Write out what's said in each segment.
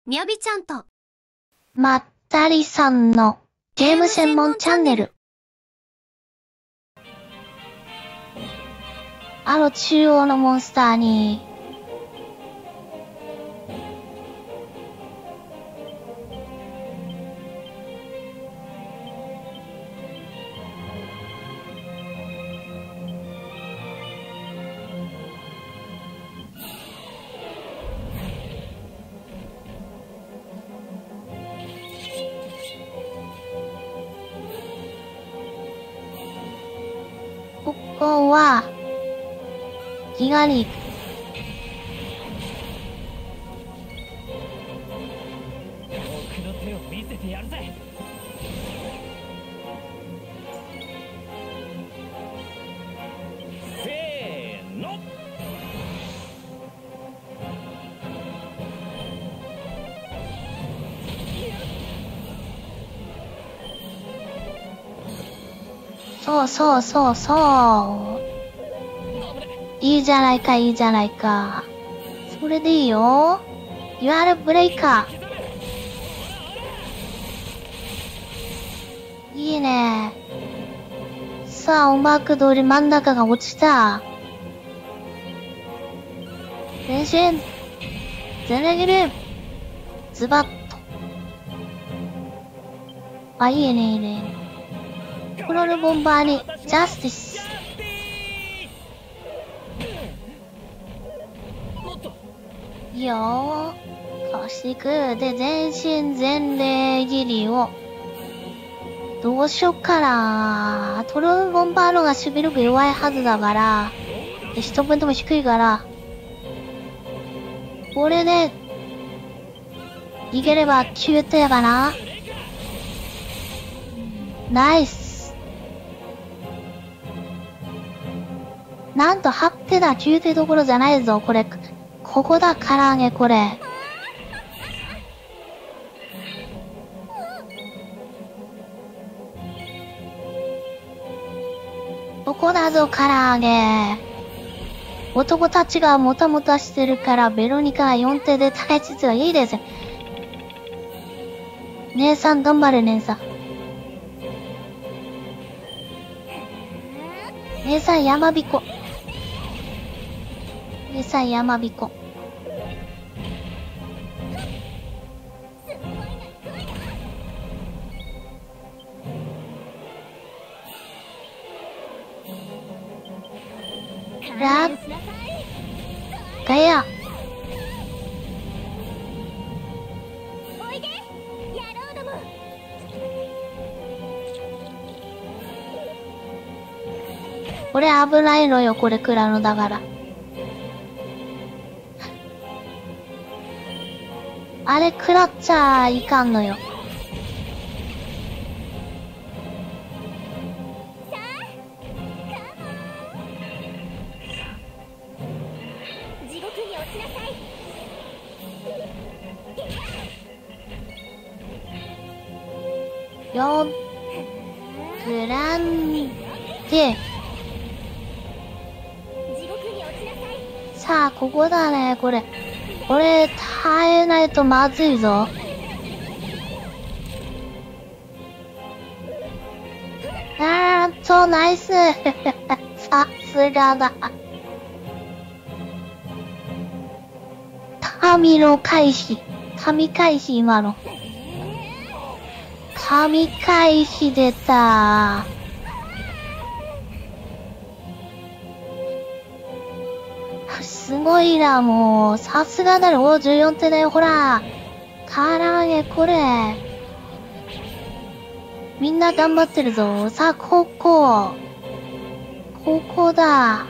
みやびちゃんと、 まったりさんのゲーム専門チャンネル。中央のモンスターに、ここは、ギガに行く。 僕の手を見せてやるぜ。せーの。 そうそうそうそう。いいじゃないか、いいじゃないか。それでいいよ。You are a breaker。いいね。さあ、うまく通り真ん中が落ちた。全身。全レギル。ズバッと。あ、いいね、いいね。クロールボンバーに、ジャスティス。いいよー。かわしていく。で、全身全霊ギリを。どうしよっかな。トロルボンバーのが守備力弱いはずだから。で、一分でも低いから。これで、逃げれば9点かな。ナイス。なんと8手だ。9手どころじゃないぞ。これ、ここだ、唐揚げ、これ。ここだぞ、唐揚げ。男たちがもたもたしてるから、ベロニカが4手で体質がいいです。姉さん、頑張れ、姉さん。姉さん、山彦。姉さん、山彦。ラッガヤ。これ危ないのよ、これクラのだから。あれ食らっちゃいかんのよ。よん、グランデ。さあ、ここだね、これ。これ、耐えないとまずいぞ。ナイスさすがだ。神の返し。神返し、今の。神返し出た。すごいな、もう。さすがだろ。お、14手だよ、ほら。唐揚げ、これ。みんな頑張ってるぞ。さあ、ここ。ここだ。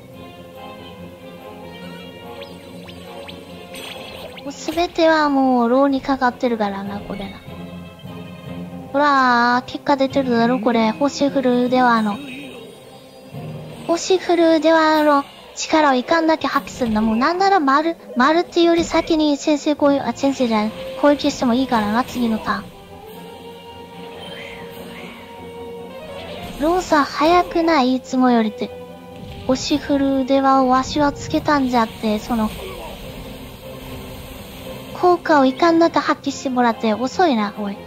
もうすべてはもう、ローにかかってるからな、これな。ほら、結果出てるだろ、これ。星降るでは星降るでは力をいかんだけ発揮するんだ。もうなんなら丸っていうより先に先生じゃない。攻撃してもいいからな、次のターン。ローサ早くない？いつもよりって。星降る腕輪をわしはつけたんじゃって、 効果をいかんなく発揮してもらって遅いな、おい。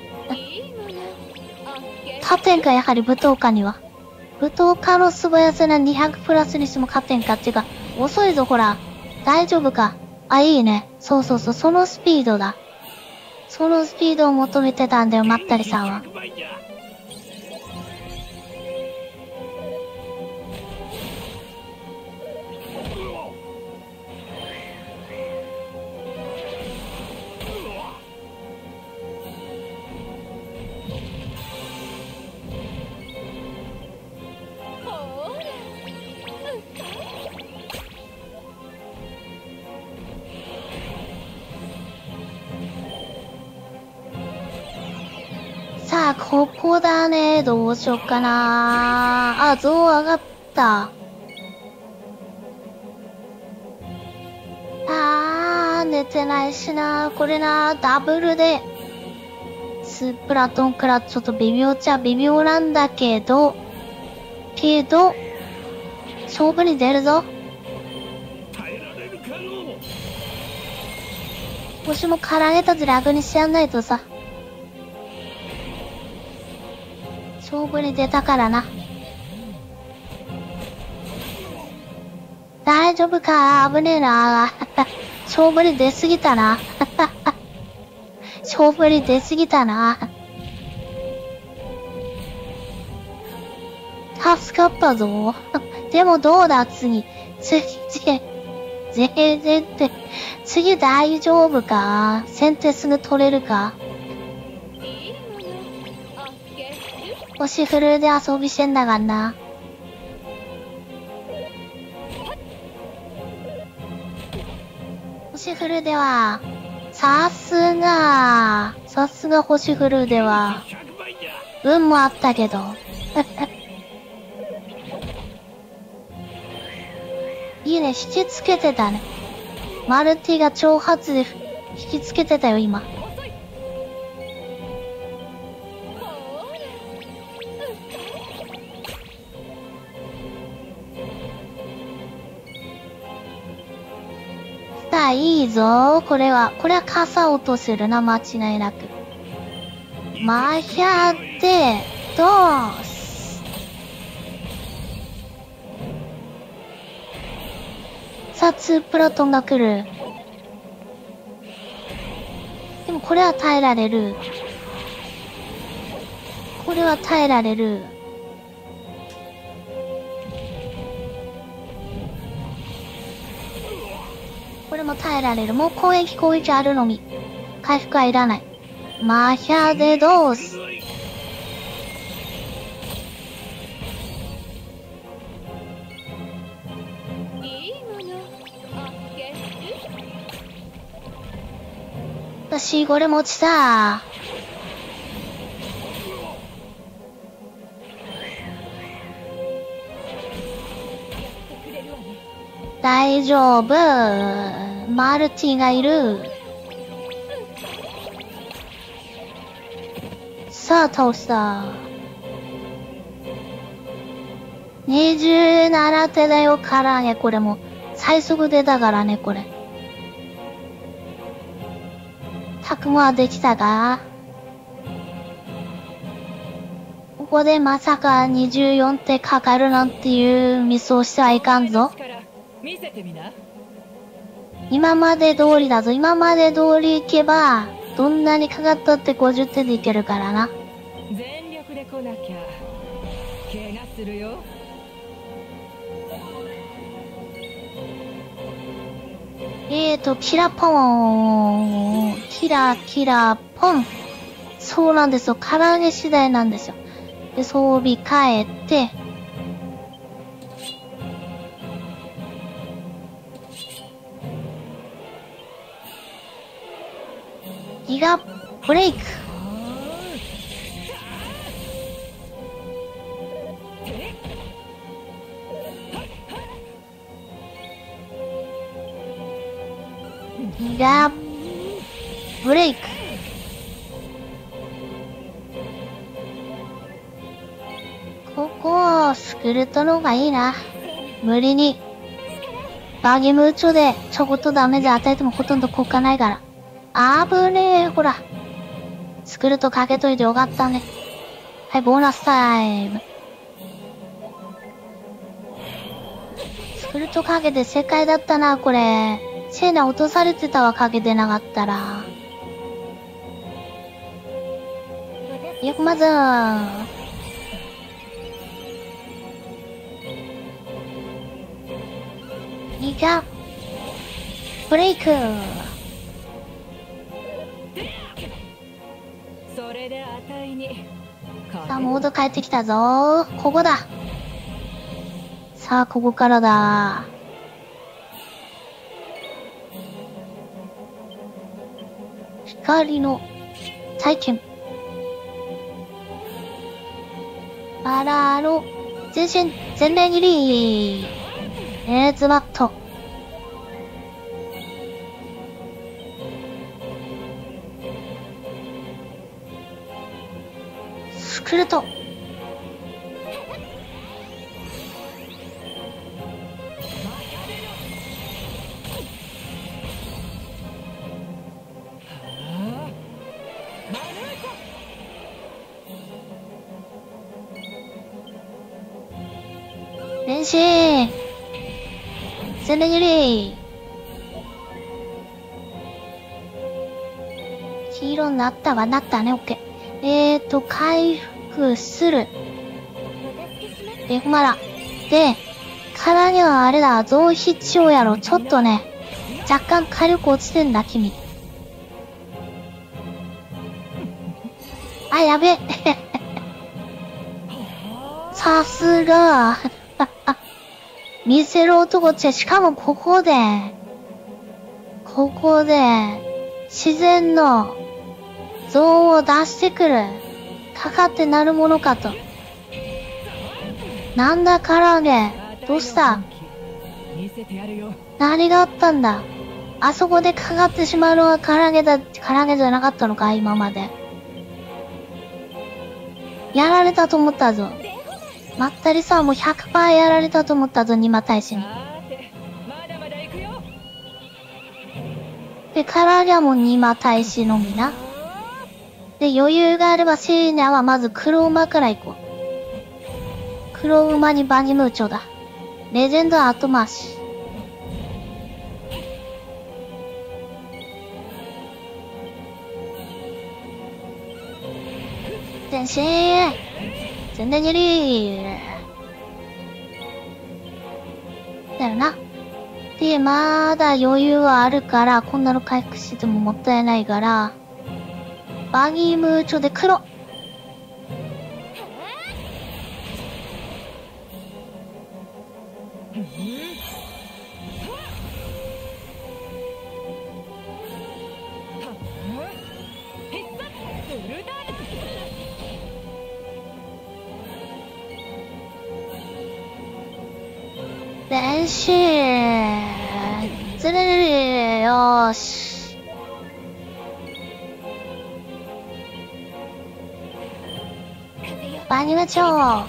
勝てんか、やはり舞踏家には。舞踏家の素早さな200プラスにしても勝てんかっていうか、遅いぞ、ほら。大丈夫か。あ、いいね。そうそうそう、そのスピードだ。そのスピードを求めてたんだよ、まったりさんは。さあ、ここだね。どうしよっかな。あ、像上がった。寝てないしな。これな、ダブルで。スプラトンからちょっと微妙っちゃ微妙なんだけど、勝負に出るぞ。もしもからげたず楽にしてやんないとさ。勝負に出たからな。大丈夫か、危ねえな。勝負に出すぎたな。勝負に出すぎたな。助かったぞ。でもどうだ、次大丈夫か？先手すぐ取れるか？星フルで遊びしてんだがんな。星フルでは、さすが星フルでは、運もあったけど。いいね、引きつけてたね。マルティが挑発で引きつけてたよ、今。さあ、いいぞ。これは傘落とせるな、間違いなく。マヒャで、どうす。さあ、2プラトンが来る。でもこれは耐えられる。これは耐えられる。これも耐えられる。もう攻撃あるのみ。回復はいらない。マヒャでどうす。私、これ持ちさ。大丈夫。マルティがいる。さあ、倒した。27手だよ、からね、これも。最速出だからね、これ。タクモはできたか？ここでまさか24手かかるなんていうミスをしてはいかんぞ。今まで通りだぞ。今まで通り行けば、どんなにかかったって50手でいけるからな。 全力で来なきゃ、怪我するよ。 キラポン。キラポン。そうなんですよ。唐揚げ次第なんですよ。で、装備変えて、ギガブレイク。ギガブレイク。ここをスクルトの方がいいな。無理にバギムーチョでちょこっとダメージ与えてもほとんど効果ないから。 あぶねえ、ほら。スクルトかけといてよかったね。はい、ボーナスタイム。スクルトかけて正解だったな、これ。シェーナ落とされてたわ、かけてなかったら。よくまずいいかブレイク。 それで値にさあ、モード帰ってきたぞ。ここだ。さあ、ここからだ。光の体験。バラの全身全面切り。レーズマット。スクルト。変身全面切り。黄色になったわ、なったね、オッケー。回復する。で、ふまら。で、からにはあれだ、増必要やろ。ちょっとね、若干火力落ちてんだ、君。あ、やべ。さすが。見せる男って、しかもここで、自然の像を出してくる。かかってなるものかと。なんだ、唐揚げ。どうした何があったんだ。あそこでかかってしまうのは唐揚げじゃなかったのか、今まで。やられたと思ったぞ。まったりさんも 100% やられたと思ったぞ、ニマ大使に。で、唐揚げはもうニマ大使のみな。で、余裕があればシーナはまず黒馬から行こう。黒馬にバニムーチョだ。レジェンド後回し。全身全然切りだよな。で、まだ余裕はあるから、こんなの回復してももったいないから、バニムーチョで黒。練習ずるるよーし。バニムーチョ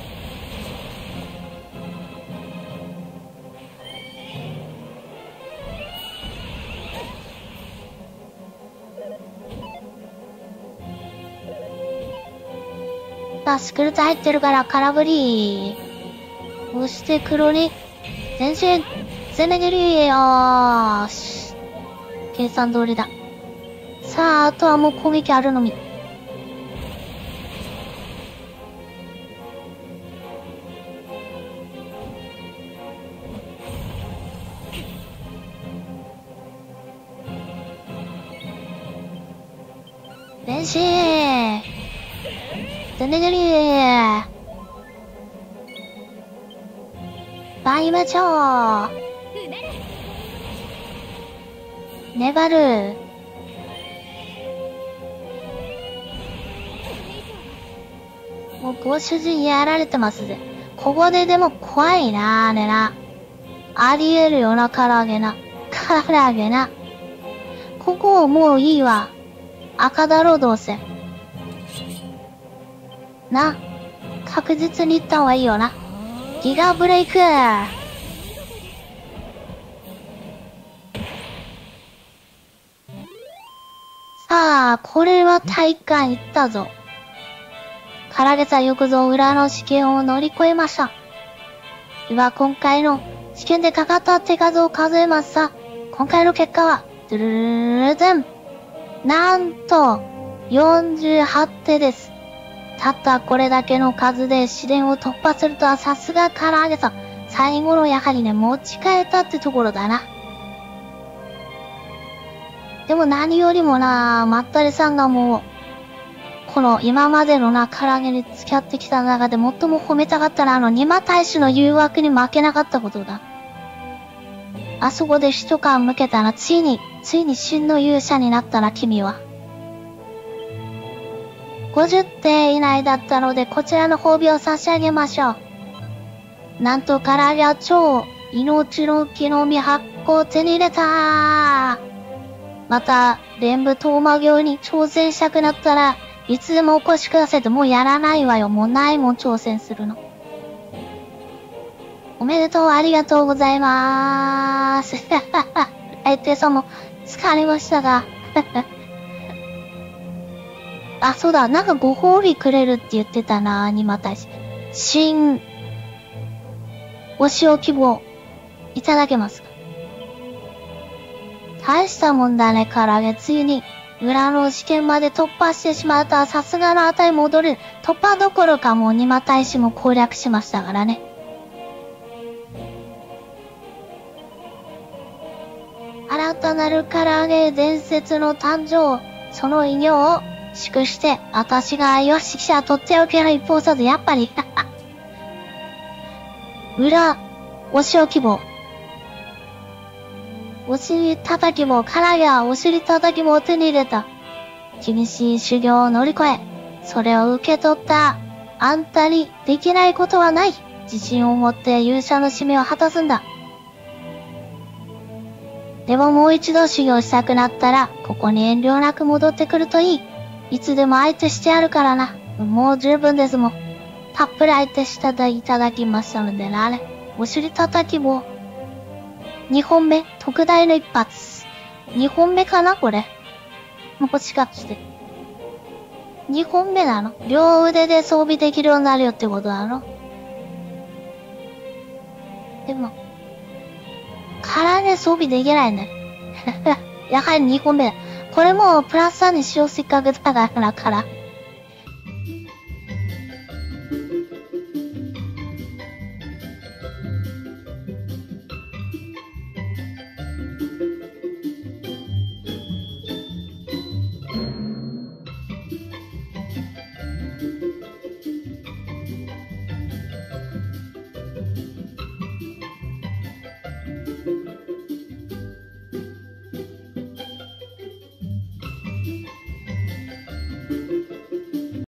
さあ、スクルツ入ってるから空振り。そして黒に、全身、全面切りよーし。計算通りだ。さあ、あとはもう攻撃あるのみ。全身全面切りバイマチョー粘るもうご主人やられてますぜ。ここででも怖いなーねな。ありえるよな、唐揚げな。唐揚げな。ここもういいわ。赤だろ、どうせ。な。確実に行った方がいいよな。ギガブレイクさあ、これは体感いったぞ。唐揚げさよくぞ裏の試験を乗り越えました。では今回の試験でかかった手数を数えますさ。今回の結果は、ドゥルルルルズン。なんと、48手です。たったこれだけの数で試練を突破するとはさすが唐揚げさん。最後のやはりね、持ち帰ったってところだな。でも何よりもな、まったりさんがもう、この今までのな、唐揚げに付き合ってきた中で最も褒めたかったらニマ大使の誘惑に負けなかったことだ。あそこで一皮向けたらついに真の勇者になったな、君は。50手以内だったので、こちらの褒美を差し上げましょう。なんと唐揚げは超命の木の実発酵を手に入れた。また、連部トーマ行に挑戦したくなったら、いつでもお越しくださいと。もうやらないわよ。もうないもん挑戦するの。おめでとう、ありがとうございまーす。相手さんも疲れましたが。あ、そうだ。なんかご褒美くれるって言ってたな、にまたし。お塩希望、いただけますか？大したもんだね、唐揚げ。ついに、裏の試験まで突破してしまった。さすがの値戻る。突破どころかもう二馬大使も攻略しましたからね。新たなる唐揚げ伝説の誕生。その偉業を祝して、私がよし記者とっておきの一方さず、やっぱり、裏、お塩希望。お尻叩きも、唐揚げはお尻叩きも手に入れた。厳しい修行を乗り越え、それを受け取ったあんたにできないことはない。自信を持って勇者の使命を果たすんだ。でももう一度修行したくなったら、ここに遠慮なく戻ってくるといい。いつでも相手してやるからな。もう十分ですもん。たっぷり相手していただきましたのでな、あれ。お尻叩きも。2本目、特大の一発。2本目かなこれ。もしかして。2本目なの？両腕で装備できるようになるよってことなの？でも、唐揚げ装備できないね。やはり2本目だ。これもプラス3にしよう、せっかくだから。